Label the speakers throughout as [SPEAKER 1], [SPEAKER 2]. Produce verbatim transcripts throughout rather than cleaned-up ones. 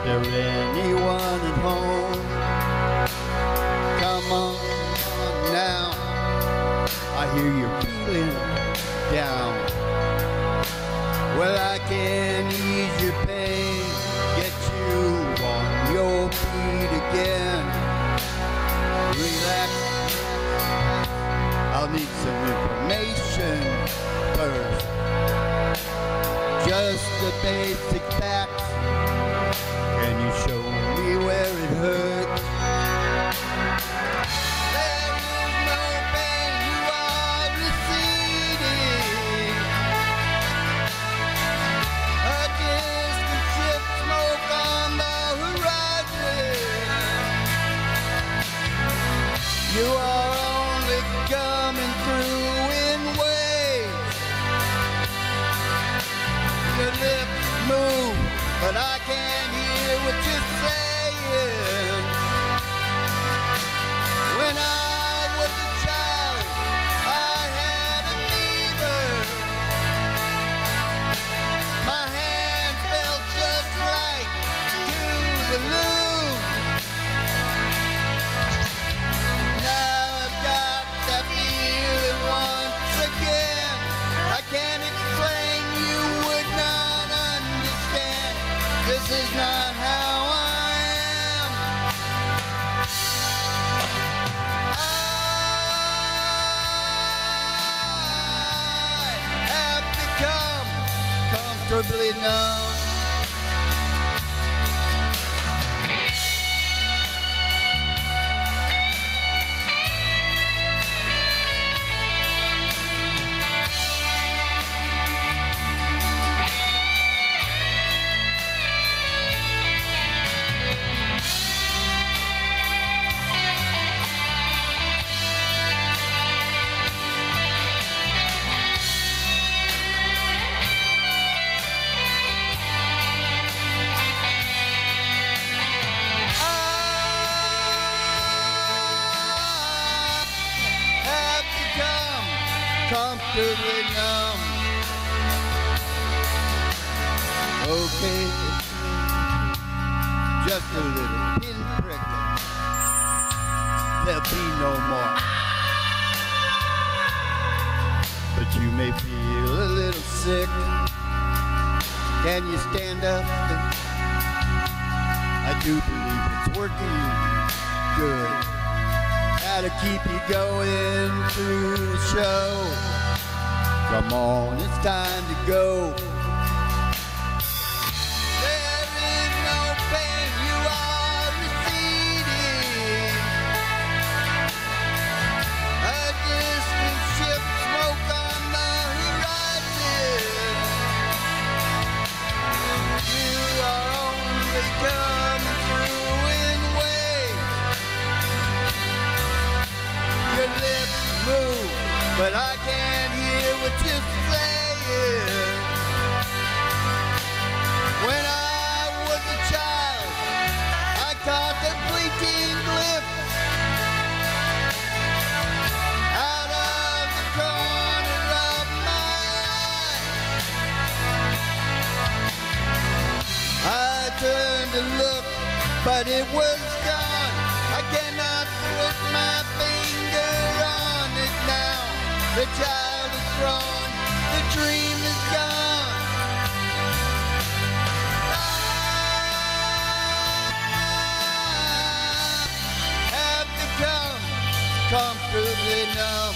[SPEAKER 1] there anyone at home? Come on now, I hear you're feeling down. Well, I can ease your pain, get you on your feet again. Relax, I'll need some information first. Just the basic facts. Can you show me where it hurts? There is no pain, you are receding. A distant ship, smoke on the horizon. You are only coming through in waves. Your lips move, but I can't hear what you're saying. When I was a child, I had a fever. My hand felt just right to the loom. Now I've got that feeling once again. I can't explain, you would not understand. This is not how I am. I have become comfortably numb. Comfortably numb. Okay, just a little pinprick. There'll be no more. But you may feel a little sick. Can you stand up? I do believe it's working good. Gotta keep you going through the show. Come on, it's time to go. There is no pain, you are receding. A distant ship, smoke on the horizon. You are only coming through in waves. Your lips move, but I can't hear what you're saying. When I was a child, I caught a fleeting glimpse out of the corner of my eye. I turned to look, but it was gone. I cannot put my finger on it now. The child is grown, the dream is gone. I have become comfortably numb.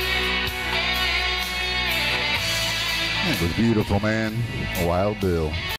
[SPEAKER 2] It was beautiful, man. Wild Bill.